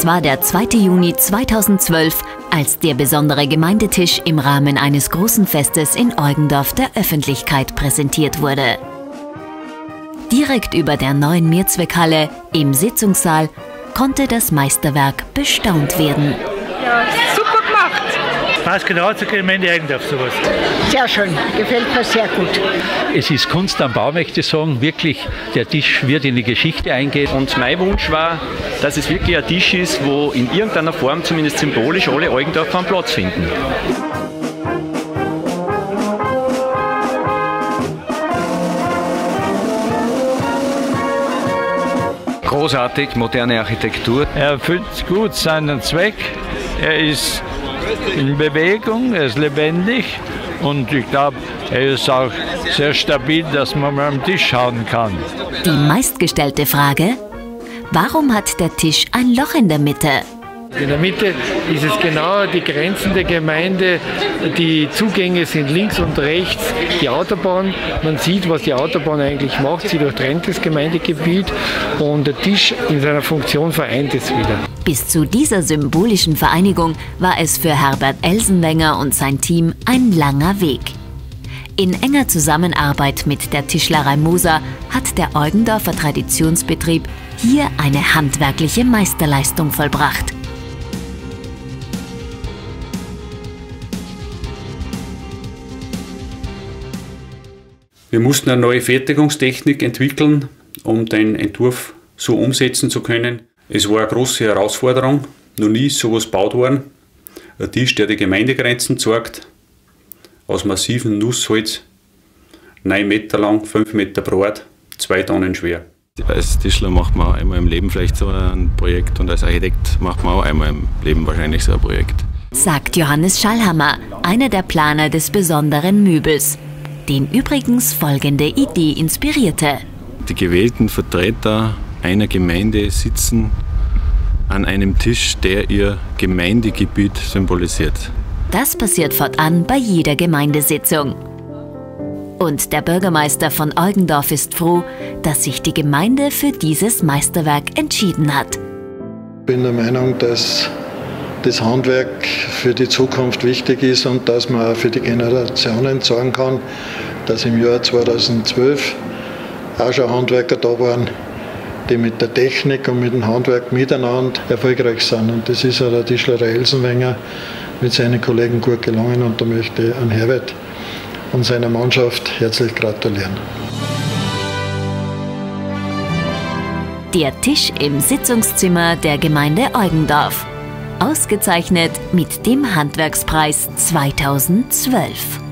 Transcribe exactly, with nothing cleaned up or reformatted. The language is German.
Es war der zweite Juni zweitausendzwölf, als der besondere Gemeindetisch im Rahmen eines großen Festes in Eugendorf der Öffentlichkeit präsentiert wurde. Direkt über der neuen Mehrzweckhalle im Sitzungssaal konnte das Meisterwerk bestaunt werden. Ja, super gemacht! Passt genau zur Gemeinde Eugendorf sowas. Sehr schön, gefällt mir sehr gut. Es ist Kunst am Bau, möchte ich sagen. Wirklich, der Tisch wird in die Geschichte eingehen. Und mein Wunsch war, dass es wirklich ein Tisch ist, wo in irgendeiner Form, zumindest symbolisch, alle Eugendorfer einen Platz finden. Großartig, moderne Architektur. Er erfüllt gut seinen Zweck. Er ist in Bewegung, er ist lebendig und ich glaube, er ist auch sehr stabil, dass man mal am Tisch schauen kann. Die meistgestellte Frage: Warum hat der Tisch ein Loch in der Mitte? In der Mitte ist es genau die Grenzen der Gemeinde. Die Zugänge sind links und rechts die Autobahn. Man sieht, was die Autobahn eigentlich macht. Sie durchtrennt das Gemeindegebiet und der Tisch in seiner Funktion vereint es wieder. Bis zu dieser symbolischen Vereinigung war es für Herbert Elsenwenger und sein Team ein langer Weg. In enger Zusammenarbeit mit der Tischlerei Moser hat der Eugendorfer Traditionsbetrieb hier eine handwerkliche Meisterleistung vollbracht. Wir mussten eine neue Fertigungstechnik entwickeln, um den Entwurf so umsetzen zu können. Es war eine große Herausforderung, noch nie ist sowas gebaut worden. Ein Tisch, der die Gemeindegrenzen zeigt, aus massivem Nussholz, neun Meter lang, fünf Meter breit, zwei Tonnen schwer. Als Tischler macht man einmal im Leben vielleicht so ein Projekt und als Architekt macht man auch einmal im Leben wahrscheinlich so ein Projekt. Sagt Johannes Schallhammer, einer der Planer des besonderen Möbels, den übrigens folgende Idee inspirierte. Die gewählten Vertreter einer Gemeinde sitzen an einem Tisch, der ihr Gemeindegebiet symbolisiert. Das passiert fortan bei jeder Gemeindesitzung. Und der Bürgermeister von Eugendorf ist froh, dass sich die Gemeinde für dieses Meisterwerk entschieden hat. Ich bin der Meinung, dass das Handwerk für die Zukunft wichtig ist und dass man auch für die Generationen sagen kann, dass im Jahr zweitausendzwölf auch schon Handwerker da waren, die mit der Technik und mit dem Handwerk miteinander erfolgreich sind. Und das ist auch der Tischlerei Elsenwenger mit seinen Kollegen gut gelungen und da möchte ich an Herbert und seiner Mannschaft herzlich gratulieren. Der Tisch im Sitzungszimmer der Gemeinde Eugendorf. Ausgezeichnet mit dem Handwerkspreis zweitausendzwölf.